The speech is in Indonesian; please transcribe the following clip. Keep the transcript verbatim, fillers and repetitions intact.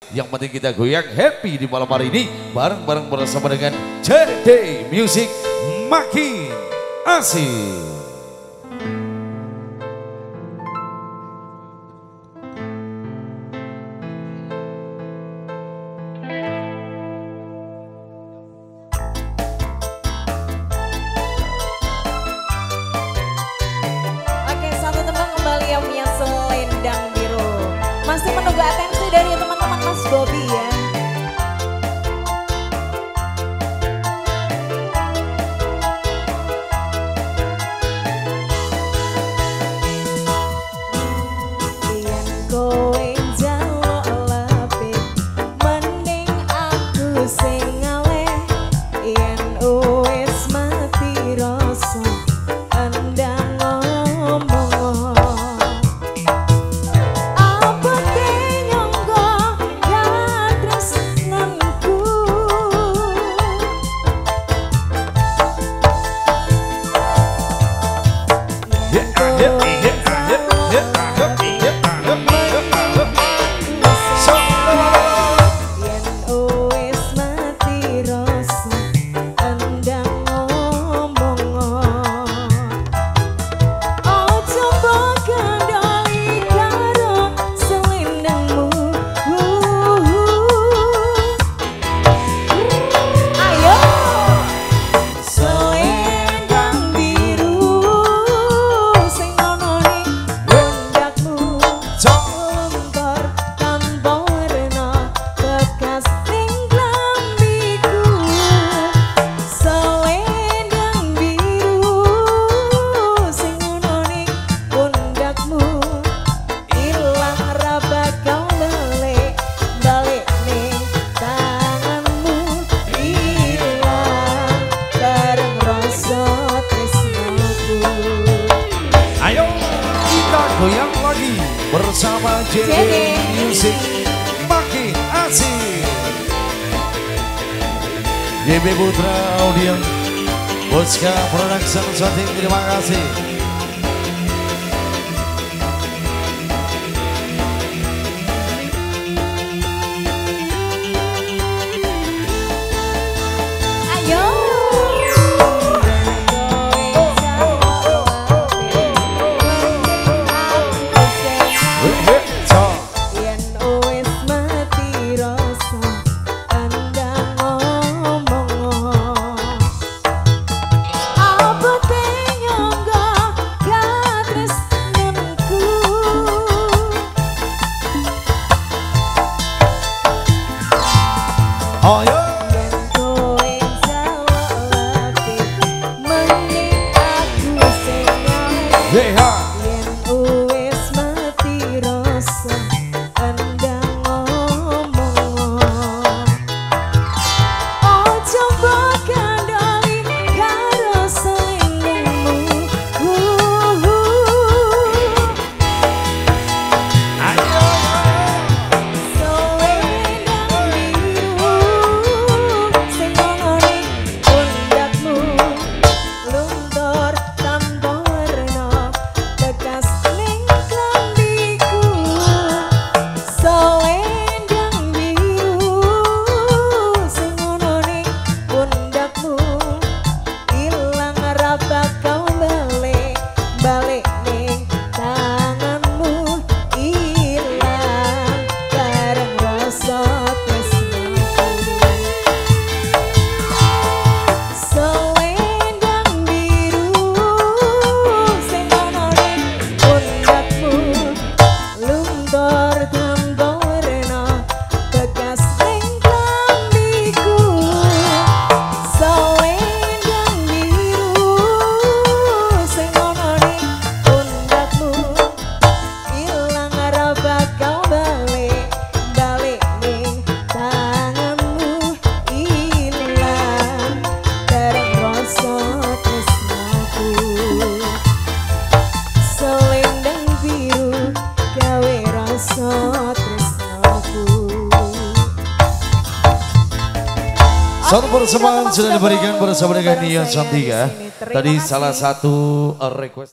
Yang penting kita goyang happy di malam hari ini bareng-bareng bersama dengan J D Music Makin Asik. Yang punya selendang biru masih menunggu atensi dari teman-teman Mas Bobby ya. Yen kowe njaluk lebih mending aku sing ngaleh, yen wis mati rasa endang ngomong. Goyang lagi bersama J D Music Makin Asik. Y B Putra Audio, Boska Production Shooting, terima kasih. Oh yeah. Satu persembahan sudah diberikan bersama dengan Nia Santika. Tadi salah satu request.